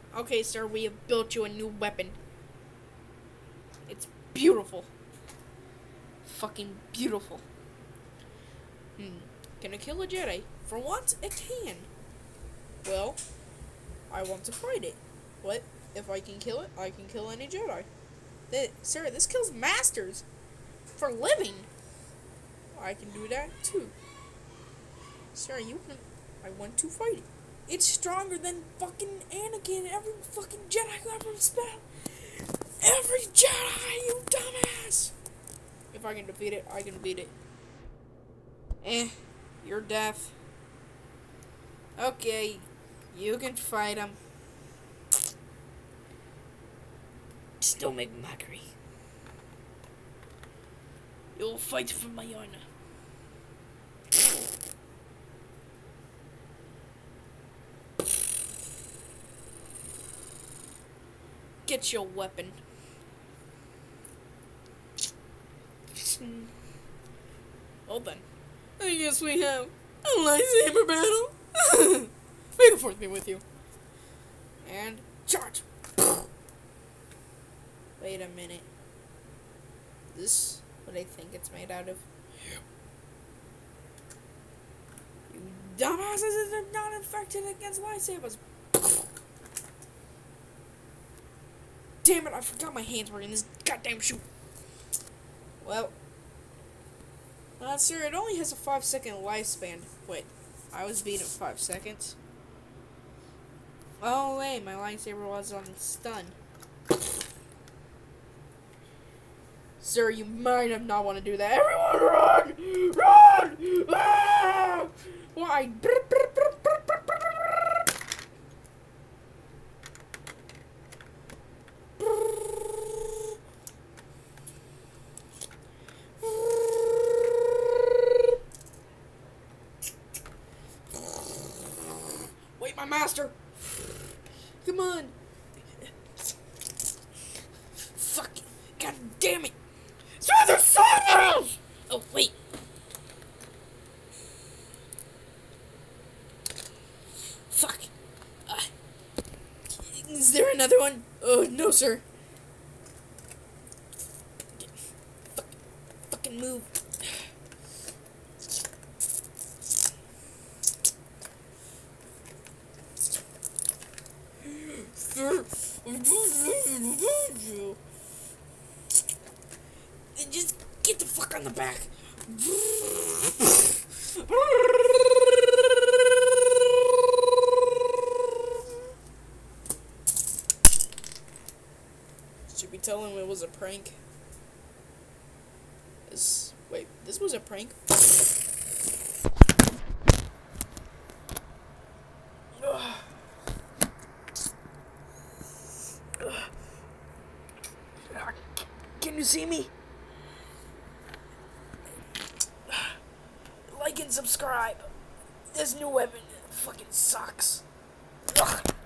Okay, sir, we have built you a new weapon. It's beautiful. Fucking beautiful. Can it kill a Jedi? For once, it can. Well, I want to fight it. What? If I can kill it, I can kill any Jedi. Sir, this kills masters. For a living. I can do that too. Sir, I want to fight it. It's stronger than fucking Anakin, every fucking Jedi who ever spell. Every Jedi, you dumbass! If I can defeat it, I can beat it. You're deaf. Okay, you can fight him. Still make mockery. You'll fight for my honor. Get your weapon. Well then, I guess we have a lightsaber battle. May the Force be with you. And charge. Wait a minute. Is this what I think it's made out of? You dumbasses are not infected against lightsabers. Damn it, I forgot my hands were in this goddamn shoe. Well, sir, it only has a 5-second lifespan. Wait, I was beat at 5 seconds. Oh wait, my lightsaber was on stun. Sir, you might have not want to do that. Everyone run! Run! Ah! Why? Wait, my master! Come on! Fuck! God damn it! Through the souls! Oh, wait. Fuck. Is there another one? Oh, no, sir. Fucking move. Sir. Just get the fuck on the back. Should we tell him it was a prank? Wait, this was a prank? Can you see me? Like and subscribe. This new weapon fucking sucks. Ugh.